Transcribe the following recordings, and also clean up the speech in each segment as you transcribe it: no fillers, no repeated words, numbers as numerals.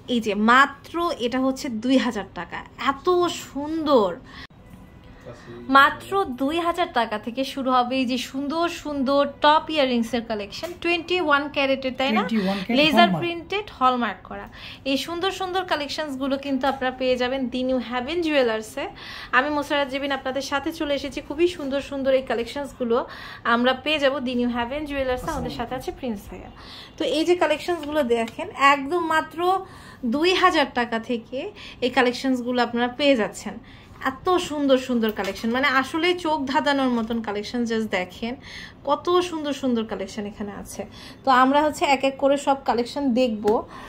এই যে মাত্র এটা হচ্ছে 2000 টাকা, এত সুন্দর। মাত্র 2000 টাকা থেকে শুরু হবে এই যে সুন্দর সুন্দর টপ ইয়াররিংস এর কালেকশন, 21 ক্যারেটের, তাই না, লেজার প্রিন্টেড হলমার্ক করা। এই সুন্দর সুন্দর কালেকশনস গুলো কিন্তু আপনারা পেয়ে যাবেন দি নিউ হ্যাভেন জুয়েলার্সে। আমি মোসারাত জেবিন আপনাদের সাথে চলে এসেছি, খুবই সুন্দর সুন্দর এই কালেকশনস গুলো আমরা পেয়ে যাব দি নিউ হ্যাভেন জুয়েলার্সে। আমাদের সাথে আছে প্রিন্স ভাইয়া। তো এই যে কালেকশনস গুলো দেখেন, একদম মাত্র 2000 টাকা থেকে এই কালেকশনস গুলো আপনারা পেয়ে যাচ্ছেন। এত সুন্দর সুন্দর কালেকশন, মানে আসলে চোখ ধাঁধানোর মতন কালেকশন। জাস্ট দেখেন কত সুন্দর সুন্দর কালেকশন এখানে আছে। তো আমরা হচ্ছে এক এক করে সব কালেকশন দেখব।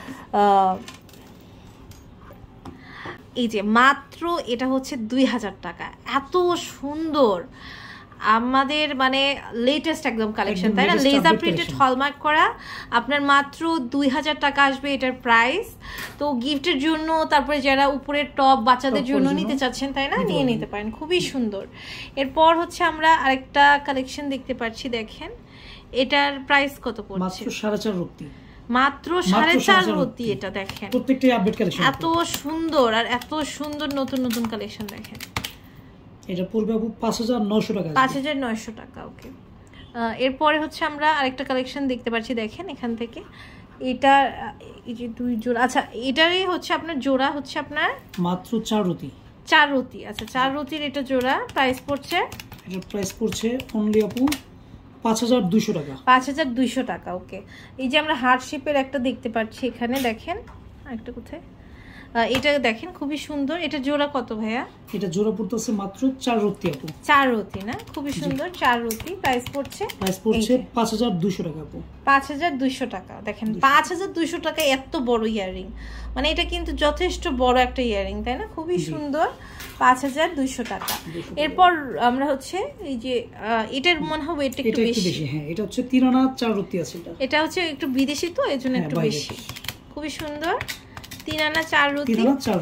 এই যে মাত্র এটা হচ্ছে 2000 টাকা, এত সুন্দর আমাদের মানে লেটেস্ট একদম কালেকশন, তাই না, লেজার প্রিন্টেড হলমার্ক করা। আপনার মাত্র 2000 টাকা আসবে এটার প্রাইস। তো গিফটের জন্য, তারপরে যারা উপরের টপ বাচ্চাদের জন্য নিতে চাচ্ছেন, তাই না, নিয়ে নিতে পারেন, খুবই সুন্দর। এরপর হচ্ছে আমরা আরেকটা কালেকশন দেখতে পাচ্ছি, দেখেন এটার প্রাইস কত পড়ছে, মাত্র 4.5 রুপি, মাত্র 4.5 রুপি। এটা দেখেন প্রত্যেকটাই আপডেট কালেকশন, এত সুন্দর আর এত সুন্দর নতুন নতুন কালেকশন। দেখেন এটা পড়বে আপু 5900 টাকা, 5900 টাকা। ওকে, এরপরে হচ্ছে আমরা আরেকটা কালেকশন দেখতে পাচ্ছি, দেখেন এখান থেকে। এটা এই যে 2 জোড়া, আচ্ছা এটারই হচ্ছে আপনার জোড়া হচ্ছে আপনার মাত্র 4 রুপি, 4 রুটি। আচ্ছা 4 রুটির এটা জোড়া, প্রাইস পড়ছে, এটার প্রাইস পড়ছে অনলি আপু 5200 টাকা, 5200 টাকা। ওকে, এই যে আমরা হার্ট শেপের একটা দেখতে পাচ্ছি এখানে, দেখেন আরেকটা কোথায়, এটা দেখেন খুবই সুন্দর। এটা জোড়া কত ভাইয়া? এটা জোড়া পড়তেছে মাত্র 4 রুটি আপু, 4 রুটি না, খুবই সুন্দর 4 রুটি। প্রাইস পড়ছে 5200 টাকা আপু, 5200 টাকা। দেখেন 5200 টাকা এত বড় ইয়াররিং, মানে এটা কিন্তু যথেষ্ট বড় একটা ইয়াররিং, তাই না, খুবই সুন্দর। 5200 টাকা। এরপর আমরা হচ্ছে এই যে এটার মনে হবে এটা একটু বেশি, হ্যাঁ এটা হচ্ছে 3 আনা 4 রুটি আছে। এটা হচ্ছে একটু বিদেশি, তো এজন্য একটু বেশি, খুবই সুন্দর। 3 আনা 4 রুটি,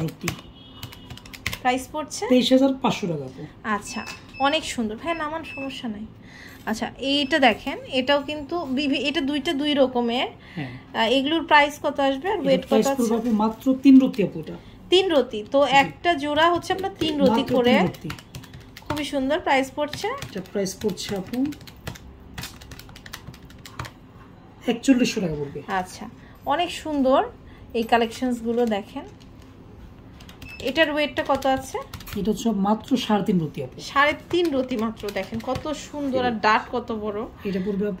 প্রাইস পড়ছে 23500 টাকা। আচ্ছা অনেক সুন্দর ভাই, নামান সমস্যা নাই। আচ্ছা এইটা দেখেন, এটাও কিন্তু এটা দুইটা দুই রকমের, এগুলোর প্রাইস কত আসবে আর ওয়েট কত আছে? মাত্র 3 রুটি আপু, এটা 3 রুটি। তো একটা জোড়া হচ্ছে আপনার 3 রুটি করে, খুবই সুন্দর। প্রাইস পড়ছে, এটা প্রাইস পড়ছে আপু 4100 টাকা পড়বে। আচ্ছা অনেক সুন্দর এই কালেকশনস গুলো দেখেন। এটার ওয়েটটা কত আছে? এটা হচ্ছে মাত্র 3.5 রুটি আপু, 3.5 রুটি মাত্র। দেখেন কত সুন্দর আর ডাট কত বড়। এটা পড়বে আপু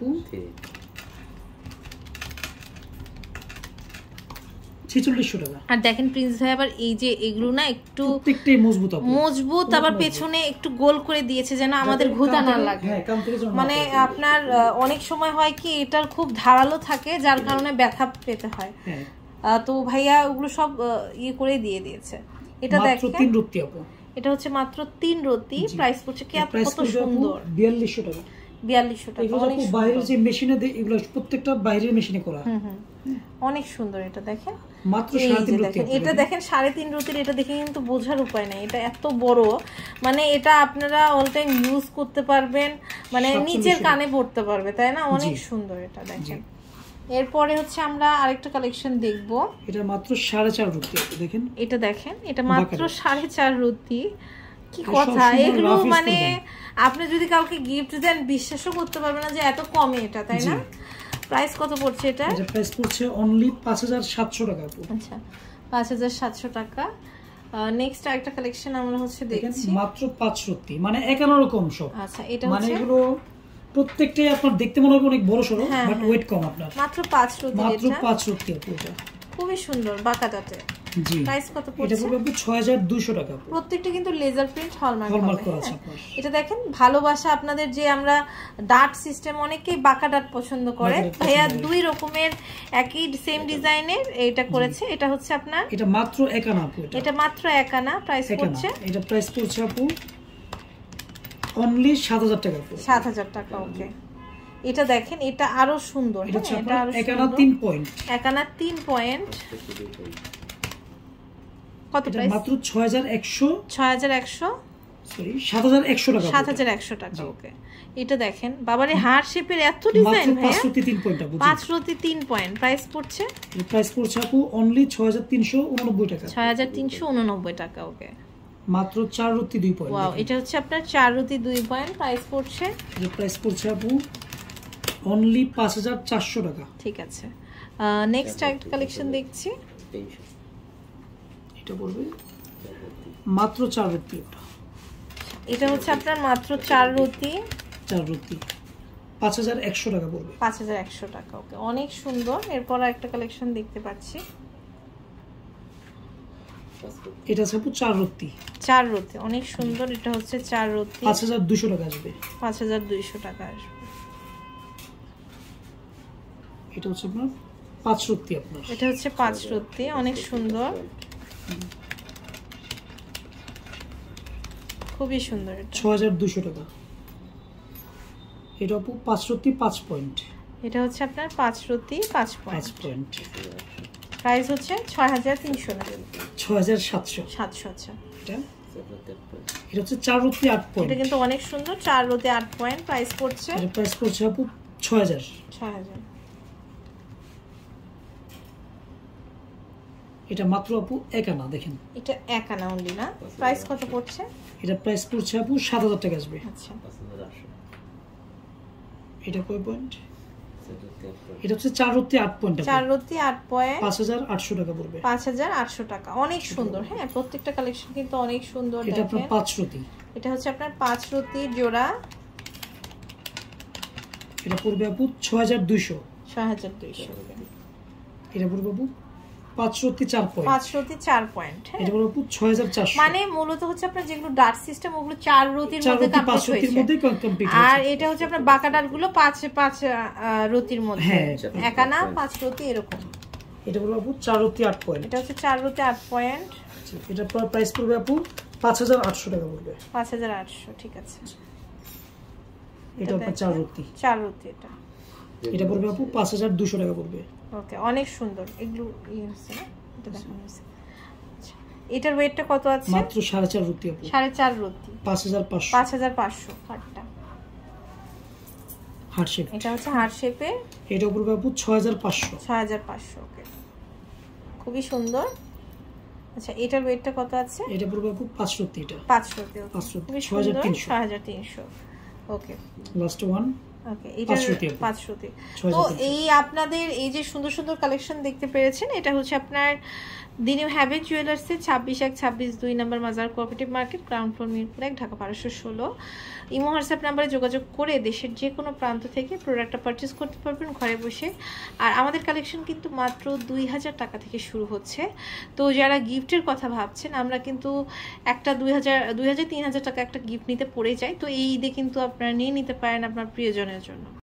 4600 টাকা। আর দেখেন প্রিন্স ভাই আবার এই যে এগুলো না একটু প্রত্যেকটাই মজবুত আপু, মজবুত, আবার পেছনে একটু গোল করে দিয়েছে যেন আমাদের ঘুতা না লাগে। মানে আপনার অনেক সময় হয় কি এটার খুব ধারালো থাকে, যার কারণে ব্যথা পেতে হয়। তো ভাইয়া ওগুলো সব ইয়ে করে দিয়ে দিয়েছে। এটা দেখেন 3 রুটি আপু, এটা হচ্ছে মাত্র 3 রুটি। প্রাইস পড়ছে কি কত সুন্দর, 4200 টাকা। 4200 টাকা। অনেক বাইরের যে মেশিনে এগুলো প্রত্যেকটা বাইরের মেশিনে করা, অনেক সুন্দর। এটা দেখেন মাত্র 3.5 রুটি। এটা দেখেন 3.5 রুটির, এটা দেখে কিন্তু বোঝার উপায় নাই, এটা এত বড়, মানে এটা আপনারা অল টাইম ইউজ করতে পারবেন, মানে নিচের কানে পড়তে পারবে, তাই না, অনেক সুন্দর। এটা দেখেন। এরপরে হচ্ছে আমরা আরেকটা কালেকশন দেখব, এটা মাত্র 4.5 রুটি। দেখেন এটা দেখেন, এটা মাত্র 4.5 রুটি। কি কথা, এগুলো মানে আপনি যদি কাউকে গিফট দেন বিশ্বাসও করতে পারবে না যে এত কমে এটা, তাই না। প্রাইস কত পড়ছে এটা? এটা প্রাইস পড়ছে অনলি 5700 টাকা। আচ্ছা 5700 টাকা। নেক্সট আরেকটা কালেকশন আমরা হচ্ছে দেখছি, মাত্র 5 রুটি, মানে 51 রকম সব। আচ্ছা এটা মানে এগুলো প্রত্যেকটাই আপনার দেখতে মনে হবে অনেক বড় সরো, বাট ওয়েট কম। আপনার মাত্র 5 রুটি, মাত্র 5 রুটি আপু, এটা খুবই সুন্দর বাঁকাটাতে। জি, প্রাইস কত পড়ছে? এটা পড়বে 6200 টাকা। প্রত্যেকটা কিন্তু লেজার প্রিন্ট হলমার্ক করা আছে। এটা দেখেন ভালোবাসা আপনাদের, যে আমরা ডাট সিস্টেম, অনেকেই বাঁকা ডাট পছন্দ করে, ভাইয়া 2 রকমের একই সেম ডিজাইনের এটা করেছে। এটা হচ্ছে আপনার, এটা মাত্র 1 আনা আপু, এটা মাত্র 1 আনা। প্রাইস পড়ছে, এটা প্রাইস পড়ছে আপু অনলি 7000 টাকা। 7000 টাকা। ওকে, এটা দেখেন, এটা আরো সুন্দর, এটা আরো 1 আনা 3 পয়েন্ট, 1 আনা 3 পয়েন্ট। কত প্রাইস? মাত্র 6100, সরি 7100 টাকা 7100 টাকা ওকে এটা দেখেন বাবারে হার্ট শেপের এত ডিজাইন ভাইয়া 503 পয়েন্ট আপু 503 পয়েন্ট প্রাইস পড়ছে আপু অনলি 6389 টাকা 6389 টাকা ওকে মাত্র 4 রতি 2 পয়েন্ট ওয়াও এটা হচ্ছে আপনার 4 রতি 2 পয়েন্ট প্রাইস পড়ছে এর প্রাইস পড়ছে আপু অনলি 5400 টাকা ঠিক আছে নেক্সট একটা কালেকশন দেখছি এটা পড়বে মাত্র 4 রতি এটা হচ্ছে আপনার মাত্র 4 রতি 5100 টাকা পড়বে 5100 টাকা ওকে অনেক সুন্দর এরপর একটা কালেকশন দেখতে পাচ্ছি এটা আছে আপু 4 রতি অনেক সুন্দর এটা হচ্ছে 4 রতি 5200 টাকা আসবে 5200 টাকা আসবে এটা হচ্ছে আপনার 5 রতি আপনার এটা হচ্ছে 5 রতি অনেক সুন্দর খুবই সুন্দর এটা 6200 টাকা এটা আপু 5 রতি 5 পয়েন্ট এটা হচ্ছে আপনার 5 রতি 5 পয়েন্ট প্রাইস হচ্ছে 6300 টাকা 6700 আচ্ছা এটা হচ্ছে 4 রতি 8 পয়েন্ট এটা কিন্তু অনেক সুন্দর 4 রতি 8 পয়েন্ট প্রাইস পড়ছে এর প্রাইস পড়ছে আপু 6000 এটা মাত্র আপু এক আনা দেখেন এটা এক আনা অনলি না প্রাইস কত পড়ছে এটা প্রাইস পড়ছে আপু 7000 টাকা আসবে আচ্ছা এটা কয় পয়েন্ট এটা হচ্ছে 4 রতি 8 পয়েন্ট 4 রতি 8 পয়েন্ট 5800 টাকা পড়বে 5800 টাকা অনেক সুন্দর হ্যাঁ প্রত্যেকটা কালেকশন কিন্তু অনেক সুন্দর এটা আপনার 5 রতি এটা হচ্ছে আপনার 5 রতি জোড়া এটা পড়বে আপু 6200 এটা পড়বে আপু 5 রতি 4 পয়েন্ট 5 রতি 4 পয়েন্ট হ্যাঁ এটা পড়বে আপু 6400 মানে মূলত হচ্ছে আপনার যেগুলো ডার্ট সিস্টেম ওগুলো 4 রতির মধ্যে কমপ্লিট হয়েছে আর এটা হচ্ছে আপনার বাঁকা ডার্ট গুলো 5 রতির মধ্যে একানা 5 রতি এরকম এটা পড়বে আপু 4 রতি 8 পয়েন্ট এটা হচ্ছে 4 রতি 8 পয়েন্ট এটা প্রাইস পড়বে আপু 5800 টাকা পড়বে 5800 ঠিক আছে এটা আপনার 4 রতি এটা পড়বে আপু 5200 টাকা পড়বে ওকে অনেক সুন্দর এগুলো আছে না এটা দেখানো হয়েছে আচ্ছা এটার ওয়েটটা কত আছে মাত্র 4.5 রতি আপু 4.5 রতি 5500 কাটটা হার্ট শেপ এটা হচ্ছে হার্ট শেপে এটা পড়বে আপু 6500 ওকে খুবই সুন্দর আচ্ছা এটার ওয়েটটা কত আছে এটা পড়বে আপু 5 রতি এটা 5 রতি 6300 ওকে লাস্ট ওয়ান ওকে এটা 5 রতি তো এই আপনাদের এই যে সুন্দর সুন্দর কালেকশন দেখতে পেরেছেন এটা হচ্ছে আপনার দি নিউ হ্যাভেন জুয়েলার্সের 26/1-26-2 নম্বর Mazar cooperative market ground floor Mirpur 1 Dhaka 1216 imo WhatsApp নাম্বারে যোগাযোগ করে দেশের যে কোনো প্রান্ত থেকে প্রোডাক্টটা পারচেজ করতে পারবেন ঘরে বসে আর আমাদের কালেকশন কিন্তু মাত্র 2000 টাকা থেকে শুরু হচ্ছে তো যারা গিফটের কথা ভাবছেন আমরা কিন্তু একটা 2000-3000 টাকা একটা গিফট নিতে পড়ে যাই তো এই ঈদে কিন্তু আপনারা নিয়ে নিতে পারেন আপনার প্রিয়জনের জন্য